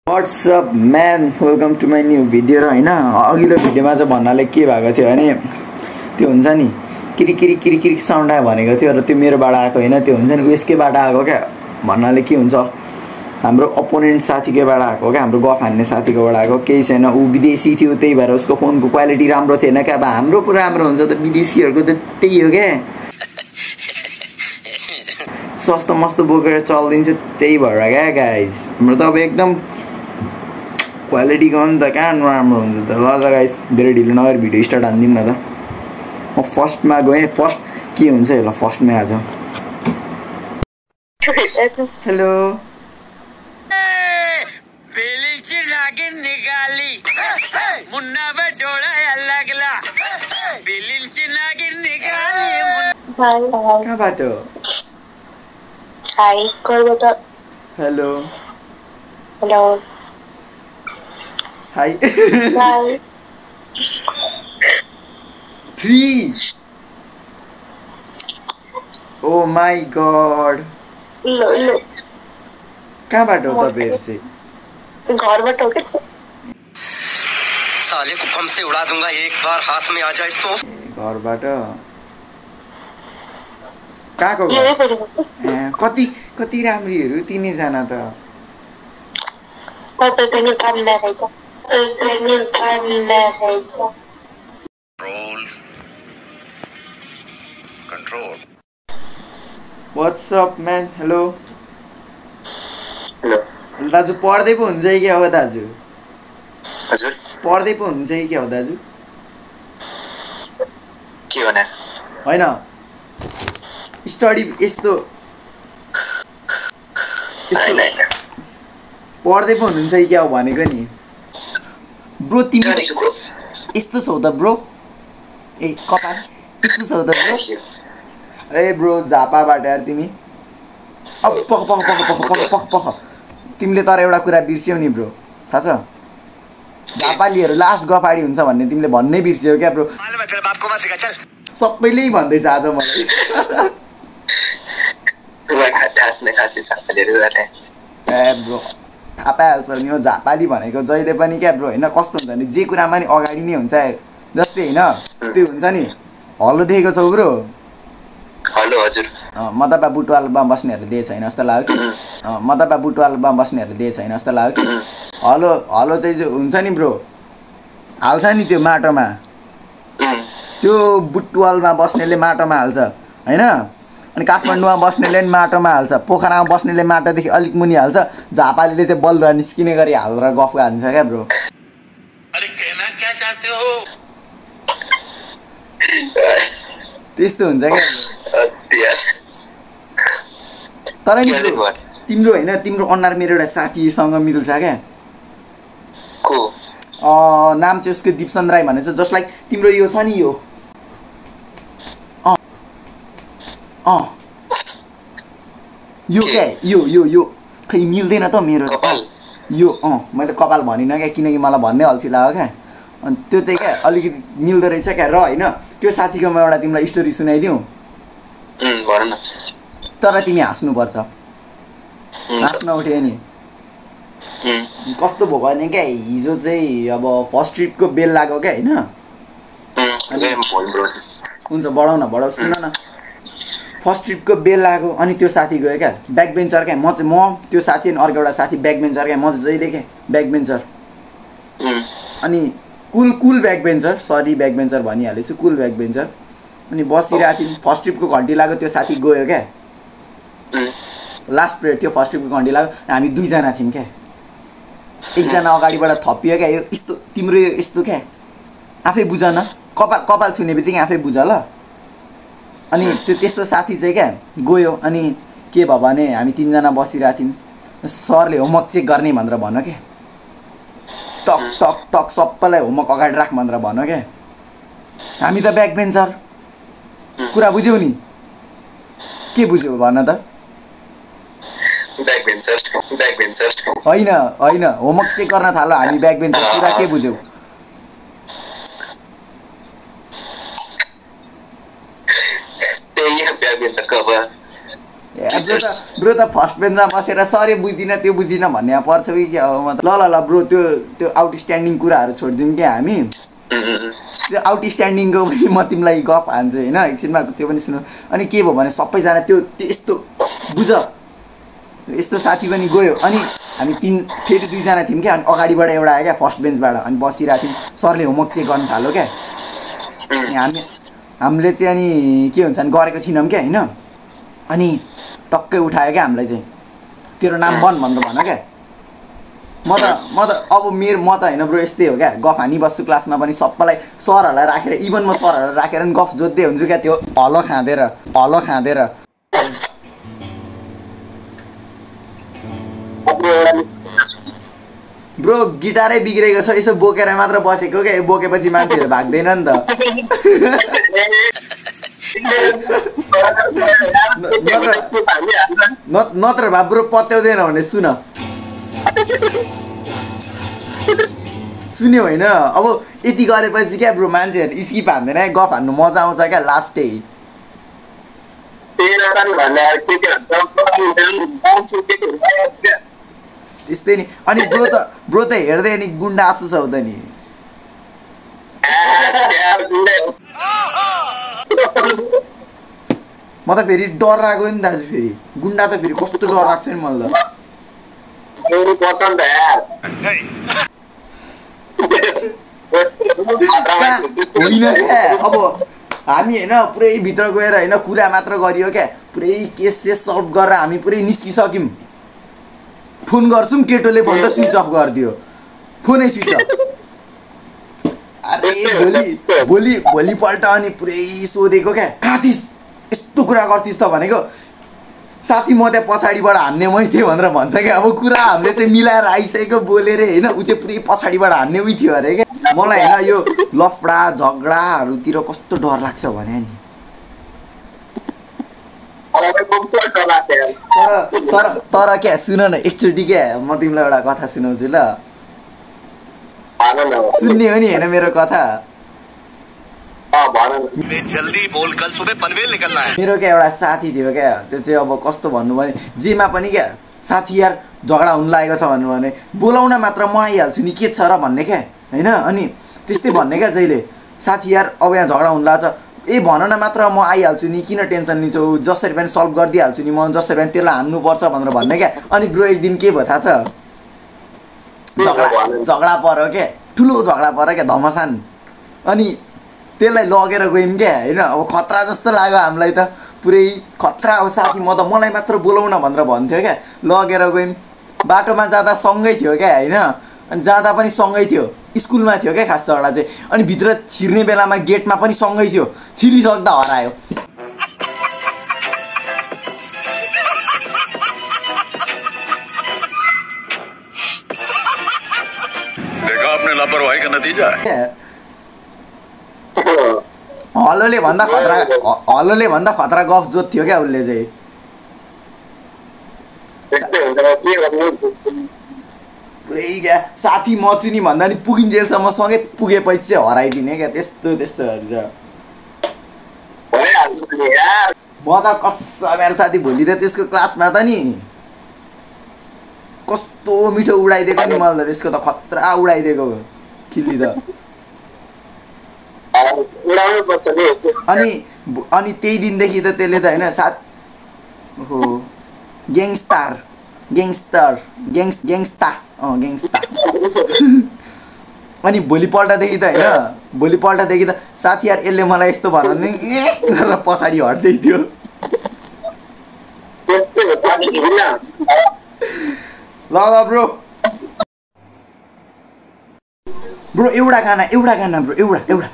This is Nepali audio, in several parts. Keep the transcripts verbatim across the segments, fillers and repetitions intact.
What's up man, welcome to my new video र हैन अघिल्लो भिडियोमा चाहिँ भन्नाले के भएको थियो भने त्यो हुन्छ नि किरि किरि किरि किरि साउन्ड आयो भनेको थियो र त्यो मेरोबाट आएको हैन त्यो हुन्छ नि उयसकैबाट आएको क्या भन्नाले के हुन्छ हाम्रो अपोनेन्ट साथीकैबाट आएको क्या हाम्रो गफ हान्ने साथीकोबाट आएको केही छैन उ विदेशी थियो त्यही भएर उसको फोनको क्वालिटी राम्रो थिएन क्या अब हाम्रो पुरा राम्रो हुन्छ त विदेशीहरुको त त्यही हो क्या सस्तो मस्तो बोकेर चल्दिन्छ त्यही भएर क्या गाइस हाम्रो त अब एकदम क्वालिटी को नि त कहाँ राम्रो हुन्छ त ल ल गाइस धेरै ढिलो नगरी भिडियो स्टार्ट हान्दिम न त म फर्स्ट मा गए फर्स्ट के हुन्छ ल फर्स्ट मा आज हेलो बेलिची नागिन निकाली मुन्ना बे डोळा लागला बेलिची नागिन निकाली कहाँबाट हाय कोबाट hello hello hi hi three oh my god लो लो कहाँबाट हो तपाईहरु चाहिँ घरबाट हो के साले को बम से उड़ा दूंगा एक बार हाथ में आ जाए तो घरबाट कहाँको घर कति कति राम्रीहरु तिनै जना त तपाईं पनि काम लगाइछ तपाईं पनि काम लगाइछ roll control what's up man hello hello दाजु पढ्दै पो हुन्छ कि हो दाजु हजुर पढ्दै पो हुन्छ कि हो दाजु के भने हैन स्टडी यस्तो यस्तो पढ्दै पो हुनुहुन्छ कि क्या हो भनेको नि ब्रो तिमी यस्तो छौ त ब्रो ए कपाल यस्तो छौ त ब्रो ए ब्रो झापाबाट यार तिमी अब पख पख पख पख पख पख पख तिमीले तर एउटा कुरा बिर्स्यौ नि ब्रो थाहा छ झापालीहरु लास्ट गफाडी हुन्छ भन्ने तिमीले भन्नै बिर्स्यौ क्या ब्रो सबैले भन्दैछ आज मलाई ए ब्रो थाहा पाइहाल्छ नि हो झापाली भनेको जहिले पनि क्या ब्रो हैन कस्तो हुन्छ भने जे कुरामा नि अगाडि नै हुन्छ जस्तै हैन त्यो हुन्छ नि हल्लो देखेको छौ ब्रो हेलो हजुर म त बा बुटवालमा बस्नेहरु दिए छैन जस्तो लाग्यो कि म त बा बुटवालमा बस्नेहरु दिए छैन जस्तो लाग्यो कि हलो हलो चाहिँ जो हुन्छ नि ब्रो हाल्छ नि त्यो माटोमा त्यो बुटवालमा बस्नेले माटोमा हाल्छ हैन अनि काठमाडौँमा बस्नेले नि माटोमा हाल्छ पोखरामा बस्नेले माटोदेखि अलिक मुनि हाल्छ झापालीले चाहिँ बलुवा निस्किने गरी हालेर गफ हान्छ क्या ब्रो अरे कहना क्या चाहते हो त्यस्तो हुन्छ क्या तर नि तिम्रो हैन तिम्रो अनुहार मेरो एउटा साथीसँग मिल्छ क्या को अ नाम चाहिँ उसको दीपचन्द्र राई भनेछ जस्ट लाइक तिम्रो यो छ नि यो अ अ यो क्या यो यो यो खै मिल्दैन त मेरो कपाल यो अ मैले कपाल भनिन क्या किनकि मलाई भन्नै अल्छी लाग्यो क्या अनि त्यो चाहिँ क्या अलिकति मिल्दो रहेछ क्या र हैन त्यो साथीको म एउटा तिमीलाई स्टोरी सुनाइदिउँ भन न तर तिमी हाँस्नु पर्छ हाँस्न उठ्यो नि कस्तो भयो भने क्या हिजो चाहिँ अब फर्स्ट ट्रिपको बेल लाग्यो क्या हैन हुन्छ बढाउ न बढाउ सुन न फर्स्ट ट्रिपको बेल लाग्यो अनि त्यो साथी गयो क्या ब्याक बेन्चर क्या म चाहिँ म त्यो साथी अनि अर्को एउटा साथी ब्याक बेन्चर क्या म चाहिँ जहिले क्या ब्याक बेन्चर अनि cool cool back bencher sorry back bencher भनिहालेछु कुल ब्याक बेन्चर अनि बसिरहेको थियौँ फर्स्ट ट्रिपको घन्टी लाग्यो त्यो साथी गयो क्या लास्ट पिरियड थियो फर्स्ट ट्रिपको घन्टी लाग्यो हामी दुईजना थियौँ क्या एकजना अगाडिबाट थपियो क्या यो यस्तो तिम्रो यो यस्तो क्या आफै बुझ न कपाल कपाल छुने बित्तिकै आफै बुझ ल अनि त्यो त्यस्तो साथी चाहिँ क्या गयो अनि के भयो भने हामी तिनजना बसिरहेको थियौँ सरले होमवर्क चेक गर्ने भनेर भन्यो क्या टक टक टक सबैलाई होमवर्क अगाडि राख भनेर भन्यो क्या हामी त ब्याक बेन्चर कुरा बुझ्यौ नि के बुझ्यौ भन त ब्याक बेन्चर ब्याक बेन्चर हैन हैन होमवर्क चेक गर्न थाल्यो हामी ब्याक बेन्चर कुरा के बुझ्यौ त्यही ब्याक बेन्चर कभर आज त ब्रो त फर्स्ट बेन्चमा बसेर सर बुझिन त्यो बुझिन भन्ने पर्छ कि क्या हो म त ल ल ल ब्रो त्यो त्यो आउटस्ट्यान्डिङ कुराहरू छोडिदिउँ क्या हामी त्यो आउटस्ट्यान्डिङको पनि म तिमीलाई गफ हान्छु होइन एकछिनमा त्यो पनि सुन अनि के भयो भने सबैजना त्यो यस्तो बुझ यस्तो साथी पनि गयो अनि हामी तिन फेरि दुईजना थियौँ क्या अनि अगाडिबाट एउटा आयो क्या फर्स्ट बेन्चबाट अनि बसिरहेको थियौँ सरले होमवर्क चेक गर्नु थाल्यो क्या हामी हामीले चाहिँ अनि के हुन्छ भने गरेको छैनौँ क्या होइन अनि टक्कै उठायो क्या हामीलाई चाहिँ तेरो नाम बन भनेर भन क्या म त म त अब मेरो म त होइन ब्रो यस्तै हो क्या गफ हानिबस्छु क्लासमा पनि सबैलाई सरहरूलाई राखेर इभन म सरहरूलाई राखेर पनि गफ जोत्दै हुन्छु क्या त्यो हलो खाँदेर हलो खाँदेर ब्रो गिटारै बिग्रेको छ यसो बोकेर मात्र बसेको क्या बोकेपछि मान्छेहरू भाग्दैन नि त नत्र भए ब्रो पत्याउँदैन भने सुन सुन्यो होइन अब यति गरेपछि क्या ब्रो मान्छेहरू स्किप हान्दैन गफ हान्नु मजा आउँछ क्या लास्टै त्यस्तै नि अनि ब्रो त ब्रो त हेर्दै नि गुन्डा आसु छ त नि म त फेरि डर लाग्यो नि दाजु फेरि गुन्डा त फेरि कस्तो डर लाग्छ नि मलाई होइन क्या अब हामी होइन पुरै भित्र गएर होइन कुरा मात्र गरियो क्या पुरै केस सेस सल्भ गरेर हामी पुरै निस्किसक्यौँ फोन गर्छौँ केटोले फोन त स्विच अफ गरिदियो फोनै स्विच अफ अरे भोलि भोलि भोलिपल्ट अनि पुरै सोधेको क्या कहाँ थिइस् यस्तो कुरा गर्थिस् त भनेको साथी म त्यहाँ पछाडिबाट हान्ने मै थिएँ भनेर भन्छ क्या अब कुरा हामीले चाहिँ मिलाएर आइसकेको बोलेर होइन ऊ चाहिँ पुरै पछाडिबाट हान्ने उयो थियो अरे क्या मलाई होइन यो लफडा झगडाहरूतिर कस्तो डर लाग्छ भने नि तर तर तर क्या सुन न एकचोटि क्या म तिमीलाई एउटा कथा सुनाउँछु ल सुन्ने हो नि होइन मेरो कथा जल्दी बोल कल सुबह पनवेल निकलना है मेरो क्या एउटा साथी थियो क्या त्यो चाहिँ अब कस्तो भन्नु भने जेमा पनि क्या साथी यार झगडा हुनु लागेको छ भन्नु भने बोलाउन मात्र म आइहाल्छु नि के छ र भन्ने क्या होइन अनि त्यस्तै भन्ने क्या जहिले साथी यार अब यहाँ झगडा हुनु लाग्छ ए भन न मात्र म आइहाल्छु नि किन टेन्सन लिन्छौ जसरी पनि सल्भ गरिदिइहाल्छु नि म जसरी पनि त्यसलाई हान्नुपर्छ भनेर भन्ने क्या अनि ब्रो एक दिन के भयो थाहा छ झगडा झगडा पऱ्यो क्या ठुलो झगडा पऱ्यो क्या धमसान अनि त्यसलाई लगेर गयौँ क्या होइन अब खतरा जस्तो लाग्यो हामीलाई त पुरै खतरा हो साथी म त मलाई मात्र बोलाउन भनेर भन्थ्यो क्या लगेर गयौँ बाटोमा जाँदा सँगै थियो क्या होइन अनि जाँदा पनि सँगै थियो स्कुलमा थियो क्या खास झगडा चाहिँ अनि भित्र छिर्ने बेलामा गेटमा पनि सँगै थियो छिरिसक्दा हरायो देखा आपने लापरवाही का नतीजा हलोले भन्दा खतरा हलोले भन्दा खतरा गफ जोत्थ्यो क्या उसले चाहिँ पुरै क्या साथी मसुनी भन्दा नि पुगिन्जेलसम्म सँगै पुगेपछि चाहिँ हराइदिने क्या त्यस्तो त्यस्तोहरू छ म त कसम मेरो साथी भोलि त त्यसको क्लासमा त नि कस्तो मिठो उडाइदिएको नि मैले त त्यसको त खतरा उडाइदिएको खिल्ली त अनि अनि त्यही दिनदेखि त त्यसले त होइन साथ हो ग्याङस्टार ग्याङस्टर ग्याङ्स ग्याङस्टा अँ ग्याङस्टा अनि भोलिपल्टदेखि त होइन भोलिपल्टदेखि त साथी यार यसले मलाई यस्तो भन नि गरेर पछाडि हट्दै थियो ल ल ब्रो ब्रो एउटा गाना एउटा गाना ब्रो एउटा एउटा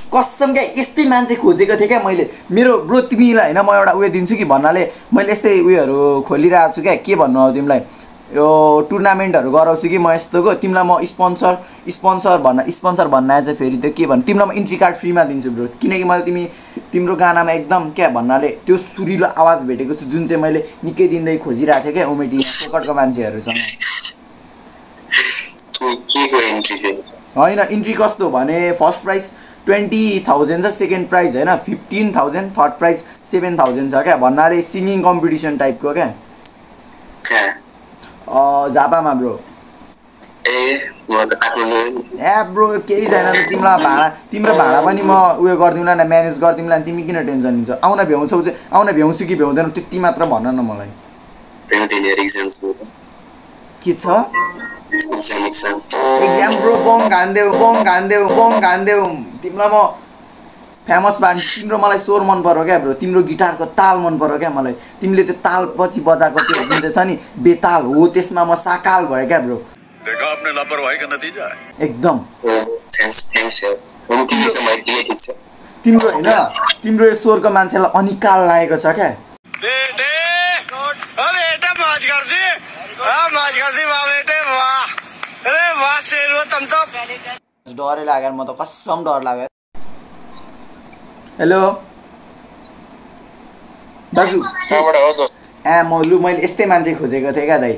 कसम क्या यस्तै मान्छे खोजेको थिएँ क्या मैले मेरो ब्रो तिमीलाई होइन म एउटा उयो दिन्छु कि भन्नाले मैले यस्तै उयोहरू खोलिरहेको छु क्या के भन्नु अब तिमीलाई यो टुर्नामेन्टहरू गराउँछु कि म यस्तोको तिमीलाई म स्पोन्सर स्पोन्सर भन्न स्पोन्सर भन्न आएछ फेरि त्यो के भन्नु तिमीलाई म इन्ट्री कार्ड फ्रीमा दिन्छु ब्रो किनकि मैले तिमी तिम्रो गानामा एकदम क्या भन्नाले त्यो सुरिलो आवाज भेटेको छु जुन चाहिँ मैले निकै दिनदै खोजिरहेको थिएँ क्या ओमेटीमा फोकटको मान्छेहरूसँग होइन इन्ट्री कस्तो भने फर्स्ट प्राइज ट्वेन्टी थाउजन्ड छ सेकेन्ड प्राइज होइन fifteen thousand third prize seven thousand छ क्या भन्नाले सिङ्गिङ कम्पिटिसन टाइपको क्या झापामा ब्रो ए ब्रो केही छैन तिमीलाई भाडा तिम्रो भाडा पनि म उयो गरिदिउँला न म्यानेज गरिदिउँला नि तिमी किन टेन्सन लिन्छौ आउन भ्याउँछौ आउन भ्याउँछु कि भ्याउँदैन त्यति मात्र भन न मलाई के छ एक्जाम ब्रो बङ घान्देऊ बङ घान्देऊ बङ घान्देऊ तिमीलाई म फेमस पार्ने तिम्रो मलाई स्वर मन पर्यो क्या ब्रो तिम्रो गिटारको ताल मन पर्यो क्या मलाई तिमीले त्यो ताल पछि बजाएको त्यो जुन चाहिँ छ नि बेताल हो त्यसमा म साकाल भयो क्या ब्रो देखा आपने लापरवाही का नतीजा है एकदम तिम्रो होइन तिम्रो यो स्वरको मान्छेलाई अनिकाल लागेको छ क्या डरै लाग्यो म त कसम डर लाग्यो हेलो दाजु ए म लु मैले यस्तै मान्छे खोजेको थिएँ क्या दाइ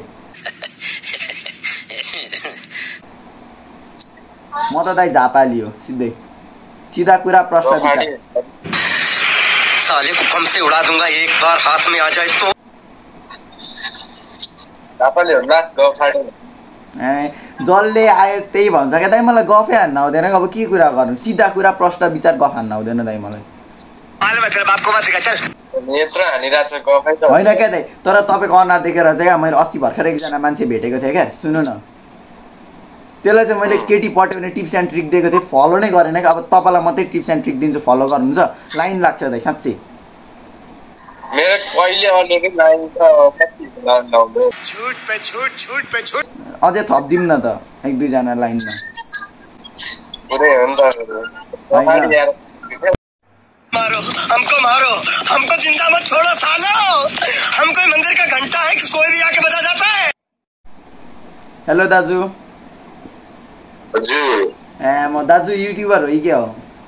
म त दाइ झापा लियो सिधै सिधा कुरा प्रश्न साले को बम से उड़ा दूंगा एक बार हाथ में आ जाए तो झापा लियो ना गफाडे ए जसले आयो त्यही भन्छ क्या दाइ मलाई गफै हान्न आउँदैन अब के कुरा गर्नु सिधा कुरा प्रश्न विचार गफ हान्न आउँदैन दाइ मलाई होइन क्या दाइ तर तपाईँको अनुहार देखेर चाहिँ क्या मैले अस्ति भर्खर एकजना मान्छे भेटेको थिएँ क्या सुन्नु न त्यसलाई चाहिँ मैले केटी पट्याउने टिप्स एन्ड ट्रिक दिएको थिएँ फलो नै गरेन क्या अब तपाईँलाई मात्रै टिप्स एन्ड ट्रिक दिन्छु फलो गर्नुहुन्छ लाइन लाग्छ दाइ साँच्चै मेरो कहिले अलरेडी लाइन त छुट पे छुट छुट पे छुट अझै थप्दिम न त एक दुईजना लाइनमा मारो हमको मारो हमको जिंदा मत छोड़ो सालो हम कोई मंदिर का घंटा है कि कोई भी आके बजा जाता है हेलो दाजु हजुर ए म दाजु युट्युबर हो कि के हो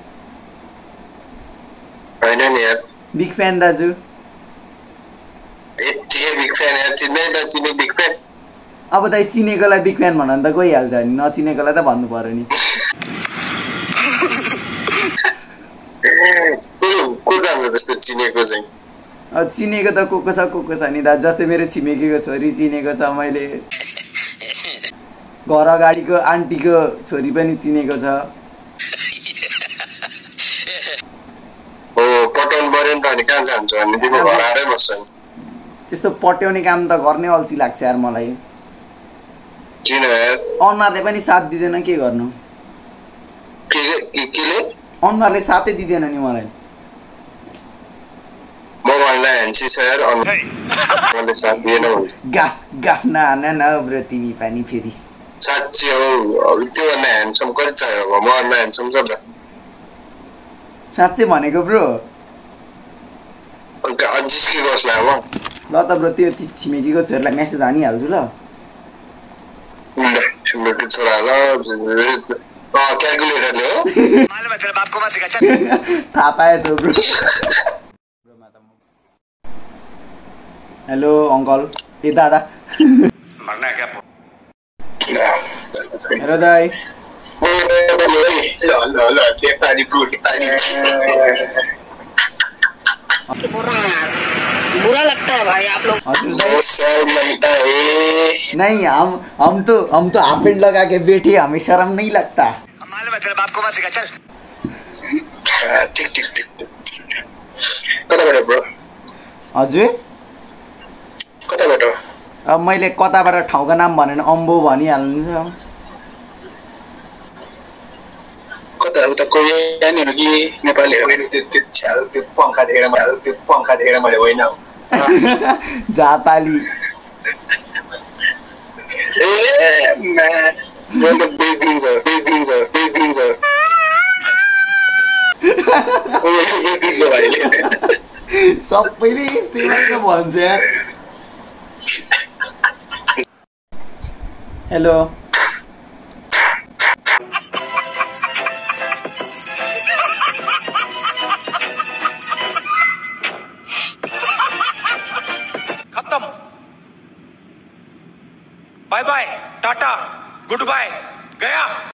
हैन नि यार बिग फ्यान दाजु यति बिग फ्यान यार चिन्दै नचिने बिग फ्यान अब दाइ चिनेकोलाई बिग फ्यान भन्न त गइहाल्छ नि नचिनेकोलाई त भन्नु पर्यो नि को राम्रो जस्तो चिनेको चाहिँ चिनेको त को को छ को को छ नि दा जस्तै मेरो छिमेकीको छोरी चिनेको छ मैले घर अगाडिको आन्टीको छोरी पनि चिनेको छ ओ पटाउनु पर्यो नि त अनि कहाँ जान्छ अनि तिम्रो घर आएरै बस्छ नि त्यस्तो पट्याउने काम त गर्ने अल्छी लाग्छ यार मलाई किन यार अनुहारले पनि साथ दिँदैन के गर्नु के केले अनुहारले साथै दिँदैन नि मलाई म भन्दा ह्यान्सी छ यार अनुहारले साथ दिएन गाफ गाफ नहान न ब्रो तिमी पनि फेरि साँच्ची हो त्यो भन्दा ह्यान्डसम कति चाहियो म भन्दा ह्यान्डसम छ त साँच्चै भनेको ब्रो अन्त अझिस के गर्छला अब ल त ब्रो त्यो छिमेकीको छोरीलाई मेसेज हानिहाल्छु ल छिमेकी छोरा ल क्याल्कुलेटरले हो थाहा पाएछ ब्रो हेलो अङ्कल ए दादा हेलो दाइ बुरा लगता है भाई आप लोग नहीं हम हम तो हम तो हाफ पैंट लगा के बैठे हमें शर्म नहीं लगता तेरे बाप को मत सिखा चल ठीक ठीक ठीक कताबाट ब्रो हजुर कताबाट अब मैले कताबाट ठाउँको नाम भनेन अम्बो भनिहाल्नु छ कता उता कोरियानीहरु कि नेपालीहरु होइन त्यो त्यो छ्याल त्यो पंखा देखेर मैले त्यो पंखा देखेर मैले होइन जापाली ए म म त बेच दिन्छ बेच दिन्छ बेच दिन्छ सबैले यस्तै मात्र भन्छ यार। हेलो खत्म, bye bye, tata, goodbye, गया।